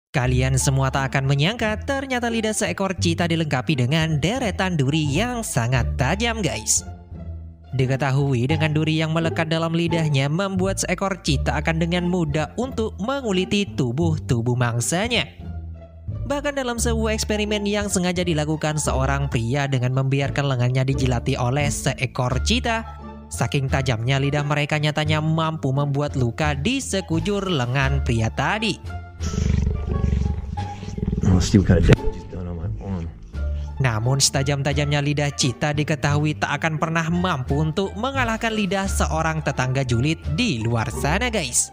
Kalian semua tak akan menyangka ternyata lidah seekor cita dilengkapi dengan deretan duri yang sangat tajam, guys. Diketahui dengan duri yang melekat dalam lidahnya membuat seekor cita akan dengan mudah untuk menguliti tubuh mangsanya. Bahkan dalam sebuah eksperimen yang sengaja dilakukan seorang pria dengan membiarkan lengannya dijilati oleh seekor cita, saking tajamnya lidah mereka nyatanya mampu membuat luka di sekujur lengan pria tadi. Namun setajam-tajamnya lidah cita diketahui tak akan pernah mampu untuk mengalahkan lidah seorang tetangga julid di luar sana, guys.